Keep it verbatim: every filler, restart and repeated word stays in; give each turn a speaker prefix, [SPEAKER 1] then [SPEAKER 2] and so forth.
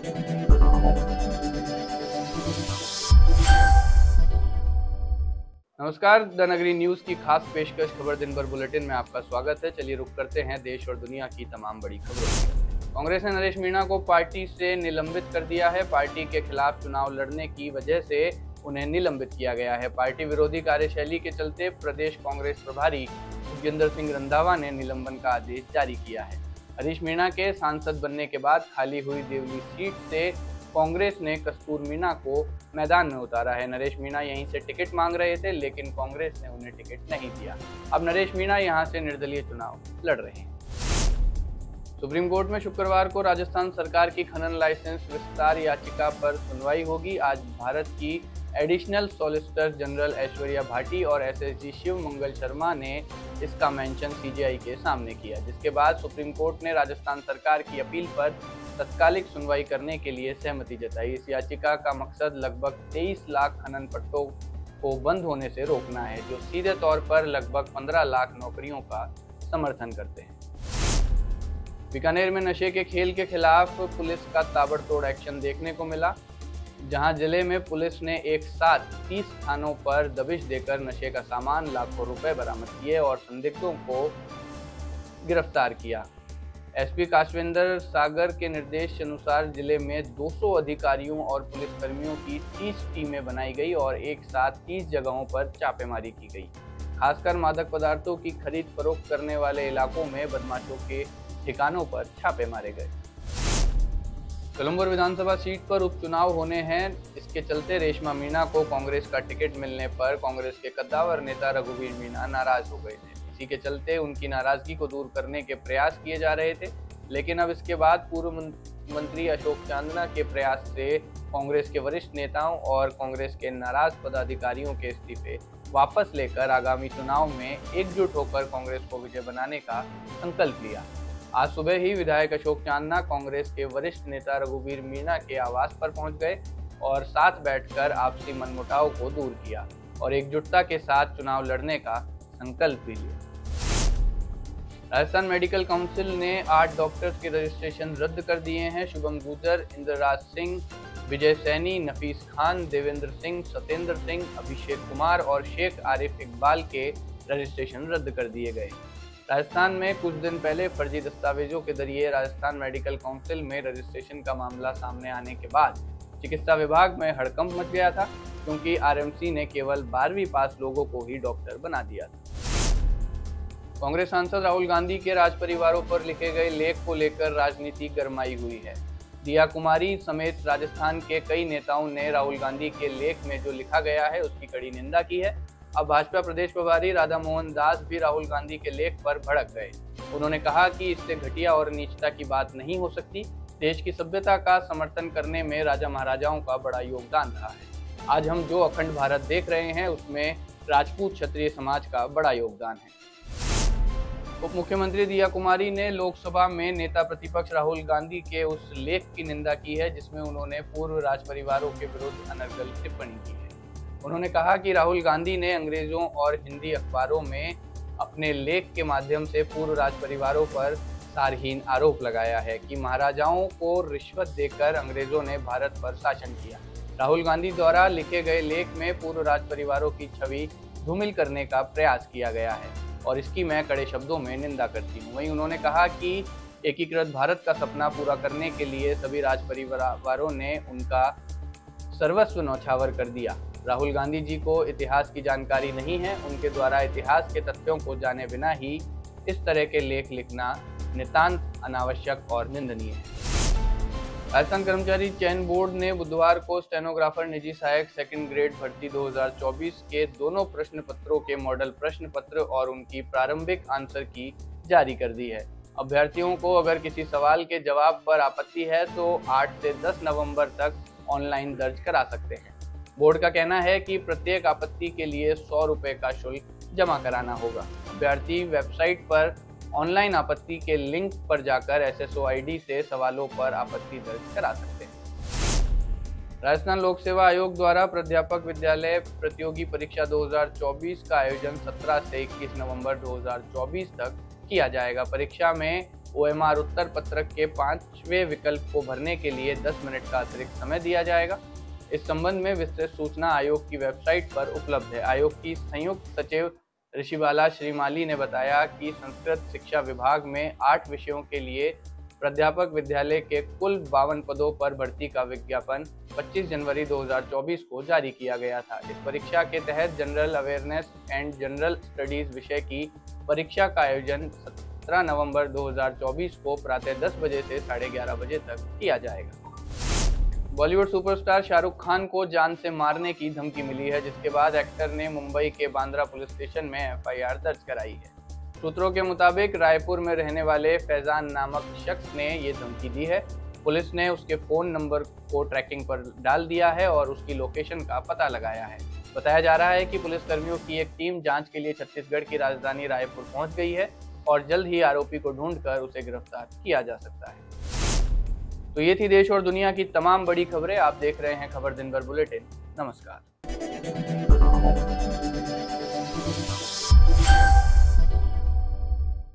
[SPEAKER 1] नमस्कार, द नगरी न्यूज की खास पेशकश खबर दिन भर बुलेटिन में आपका स्वागत है। चलिए रुक करते हैं देश और दुनिया की तमाम बड़ी खबरों। कांग्रेस ने नरेश मीणा को पार्टी से निलंबित कर दिया है। पार्टी के खिलाफ चुनाव लड़ने की वजह से उन्हें निलंबित किया गया है। पार्टी विरोधी कार्यशैली के चलते प्रदेश कांग्रेस प्रभारी योगेंद्र सिंह रंधावा ने निलंबन का आदेश जारी किया है। हरीश मीणा के सांसद बनने के बाद खाली हुई देवली सीट से कांग्रेस ने कस्तूर मीणा को मैदान में उतारा है। नरेश मीणा यहीं से टिकट मांग रहे थे, लेकिन कांग्रेस ने उन्हें टिकट नहीं दिया। अब नरेश मीणा यहां से निर्दलीय चुनाव लड़ रहे हैं। सुप्रीम कोर्ट में शुक्रवार को राजस्थान सरकार की खनन लाइसेंस विस्तार याचिका पर सुनवाई होगी। आज भारत की additional solicitor general Aishwarya Bhati और एसएसजी शिव मंगल शर्मा ने इसका मेंशन सीजेआई के सामने किया, जिसके बाद सुप्रीम कोर्ट ने राजस्थान सरकार की अपील पर तत्कालिक सुनवाई करने के लिए सहमति जताई। इस याचिका का मकसद लगभग तेईस लाख खनन पट्टों को बंद होने से रोकना है, जो सीधे तौर पर लगभग पंद्रह लाख नौकरियों का समर्थन करते हैं। बीकानेर में नशे के खेल के खिलाफ पुलिस का ताबड़तोड़ एक्शन देखने को मिला, जहां जिले में पुलिस ने एक साथ तीस थानों पर दबिश देकर नशे का सामान लाखों रुपए बरामद किए और संदिग्धों को गिरफ्तार किया। एसपी काशविंदर सागर के निर्देश अनुसार जिले में दो सौ अधिकारियों और पुलिसकर्मियों की तीस टीमें बनाई गई और एक साथ तीस जगहों पर छापेमारी की गई। खासकर मादक पदार्थों की खरीद फरोख्त करने वाले इलाकों में बदमाशों के ठिकानों पर छापे मारे गए। कोलंबो विधानसभा सीट पर उपचुनाव होने हैं, इसके चलते रेशमा मीणा को कांग्रेस का टिकट मिलने पर कांग्रेस के कद्दावर नेता रघुवीर मीणा नाराज हो गए थे। इसी के चलते उनकी नाराजगी को दूर करने के प्रयास किए जा रहे थे, लेकिन अब इसके बाद पूर्व मंत्री अशोक चांदना के प्रयास से कांग्रेस के वरिष्ठ नेताओं और कांग्रेस के नाराज पदाधिकारियों के इस्तीफे वापस लेकर आगामी चुनाव में एकजुट होकर कांग्रेस को विजय बनाने का संकल्प लिया। आज सुबह ही विधायक अशोक चांदना कांग्रेस के वरिष्ठ नेता रघुवीर मीणा के आवास पर पहुंच गए और साथ बैठकर आपसी मनमुटाव को दूर किया और एकजुटता के साथ चुनाव लड़ने का संकल्प भी लिया। राजस्थान मेडिकल काउंसिल ने आठ डॉक्टर्स के रजिस्ट्रेशन रद्द कर दिए हैं। शुभम गुर्जर, इंद्रराज सिंह, विजय सैनी, नफीस खान, देवेंद्र सिंह, सत्येंद्र सिंह, अभिषेक कुमार और शेख आरिफ इकबाल के रजिस्ट्रेशन रद्द कर दिए गए। राजस्थान में कुछ दिन पहले फर्जी दस्तावेजों के जरिए राजस्थान मेडिकल काउंसिल में रजिस्ट्रेशन का मामला सामने आने के बाद चिकित्सा विभाग में हड़कंप मच गया था, क्योंकि आरएमसी ने केवल बारहवीं पास लोगों को ही डॉक्टर बना दिया था। कांग्रेस सांसद राहुल गांधी के राज परिवारों पर लिखे गए लेख को लेकर राजनीति गरमाई हुई है। दिया कुमारी समेत राजस्थान के कई नेताओं ने राहुल गांधी के लेख में जो लिखा गया है उसकी कड़ी निंदा की है। अब भाजपा प्रदेश प्रभारी राधा मोहन दास भी राहुल गांधी के लेख पर भड़क गए। उन्होंने कहा कि इससे घटिया और नीचता की बात नहीं हो सकती। देश की सभ्यता का समर्थन करने में राजा महाराजाओं का बड़ा योगदान रहा है। आज हम जो अखंड भारत देख रहे हैं उसमें राजपूत क्षत्रिय समाज का बड़ा योगदान है। उप मुख्यमंत्री दिया कुमारी ने लोकसभा में नेता प्रतिपक्ष राहुल गांधी के उस लेख की निंदा की है जिसमें उन्होंने पूर्व राज परिवारों के विरुद्ध अनर्गल टिप्पणी की है। उन्होंने कहा कि राहुल गांधी ने अंग्रेजों और हिंदी अखबारों में अपने लेख के माध्यम से पूर्व राज परिवारों पर सारहीन आरोप लगाया है कि महाराजाओं को रिश्वत देकर अंग्रेजों ने भारत पर शासन किया। राहुल गांधी द्वारा लिखे गए लेख में पूर्व राज परिवारों की छवि धूमिल करने का प्रयास किया गया है और इसकी मैं कड़े शब्दों में निंदा करती हूँ। वहीं उन्होंने कहा कि एकीकृत भारत का सपना पूरा करने के लिए सभी राज परिवारों ने उनका सर्वस्व न्यौछावर कर दिया। राहुल गांधी जी को इतिहास की जानकारी नहीं है। उनके द्वारा इतिहास के तथ्यों को जाने बिना ही इस तरह के लेख लिखना नितांत अनावश्यक और निंदनीय है। राजस्थान कर्मचारी चयन बोर्ड ने बुधवार को स्टेनोग्राफर निजी सहायक सेकंड ग्रेड भर्ती दो हज़ार चौबीस के दोनों प्रश्न पत्रों के मॉडल प्रश्न पत्र और उनकी प्रारंभिक आंसर की जारी कर दी है। अभ्यर्थियों को अगर किसी सवाल के जवाब पर आपत्ति है तो आठ से दस नवंबर तक ऑनलाइन दर्ज करा सकते हैं। बोर्ड का कहना है कि प्रत्येक आपत्ति के लिए सौ रुपये का शुल्क जमा कराना होगा। अभ्यर्थी वेबसाइट पर ऑनलाइन आपत्ति के लिंक पर जाकर एसएसओ आईडी से सवालों पर आपत्ति दर्ज करा सकते हैं। राजस्थान लोक सेवा आयोग द्वारा प्राध्यापक विद्यालय प्रतियोगी परीक्षा दो हज़ार चौबीस का आयोजन सत्रह से इक्कीस नवंबर दो हज़ार चौबीस तक किया जाएगा। परीक्षा में ओएमआर उत्तर पत्रक के पांचवें विकल्प को भरने के लिए दस मिनट का अतिरिक्त समय दिया जाएगा। इस संबंध में विस्तृत सूचना आयोग की वेबसाइट पर उपलब्ध है। आयोग की संयुक्त सचिव ऋषिबाला श्रीमाली ने बताया कि संस्कृत शिक्षा विभाग में आठ विषयों के लिए प्राध्यापक विद्यालय के कुल बावन पदों पर भर्ती का विज्ञापन पच्चीस जनवरी दो हज़ार चौबीस को जारी किया गया था। इस परीक्षा के तहत general awareness and general studies विषय की परीक्षा का आयोजन सत्रह नवंबर दो हज़ार चौबीस को प्रातः दस बजे से साढ़े ग्यारह बजे तक किया जाएगा। बॉलीवुड सुपरस्टार शाहरुख खान को जान से मारने की धमकी मिली है, जिसके बाद एक्टर ने मुंबई के बांद्रा पुलिस स्टेशन में एफ आई आर दर्ज कराई है। सूत्रों के मुताबिक रायपुर में रहने वाले फैजान नामक शख्स ने ये धमकी दी है। पुलिस ने उसके फ़ोन नंबर को ट्रैकिंग पर डाल दिया है और उसकी लोकेशन का पता लगाया है। बताया जा रहा है कि पुलिसकर्मियों की एक टीम जांच के लिए छत्तीसगढ़ की राजधानी रायपुर पहुंच गई है और जल्द ही आरोपी को ढूंढकर उसे गिरफ्तार किया जा सकता है। तो ये थी देश और दुनिया की तमाम बड़ी खबरें। आप देख रहे हैं खबर दिन भर बुलेटिन। नमस्कार।